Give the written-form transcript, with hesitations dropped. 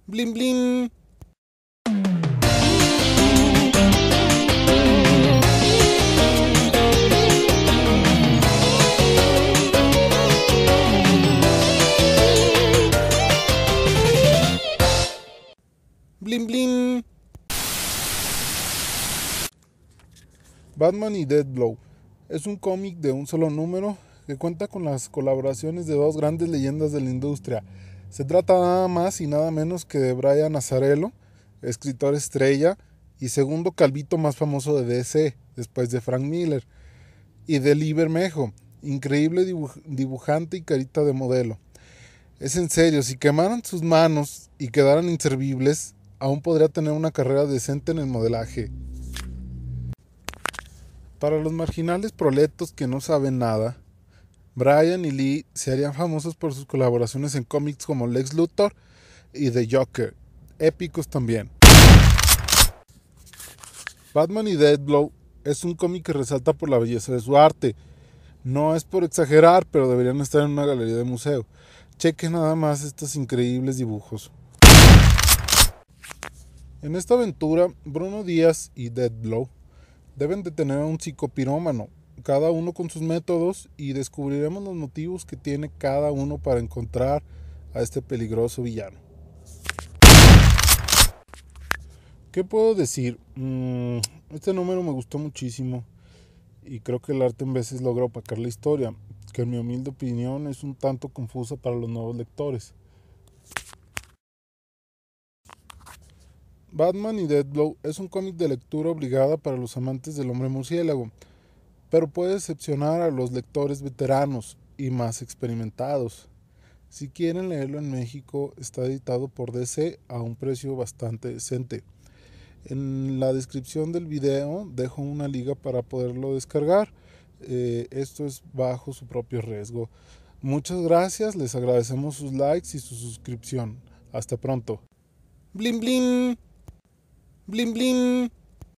Blin blin. Blin blin. Batman y Deathblow es un cómic de un solo número que cuenta con las colaboraciones de dos grandes leyendas de la industria. Se trata nada más y nada menos que de Brian Azzarello, escritor estrella y segundo calvito más famoso de DC, después de Frank Miller, y de Lee Bermejo, increíble dibujante y carita de modelo. Es en serio, si quemaran sus manos y quedaran inservibles, aún podría tener una carrera decente en el modelaje. Para los marginales proletos que no saben nada, Brian y Lee se harían famosos por sus colaboraciones en cómics como Lex Luthor y The Joker, épicos también. Batman y Deathblow es un cómic que resalta por la belleza de su arte. No es por exagerar, pero deberían estar en una galería de museo. Chequen nada más estos increíbles dibujos. En esta aventura, Bruno Díaz y Deathblow deben detener a un psicopirómano, cada uno con sus métodos, y descubriremos los motivos que tiene cada uno para encontrar a este peligroso villano. ¿Qué puedo decir? Este número me gustó muchísimo y creo que el arte en veces logra opacar la historia, que en mi humilde opinión es un tanto confusa para los nuevos lectores. Batman y Deathblow es un cómic de lectura obligada para los amantes del hombre murciélago, pero puede decepcionar a los lectores veteranos y más experimentados. Si quieren leerlo en México, está editado por DC a un precio bastante decente. En la descripción del video dejo una liga para poderlo descargar. Esto es bajo su propio riesgo. Muchas gracias, les agradecemos sus likes y su suscripción. Hasta pronto. Blin blin. Blin blin.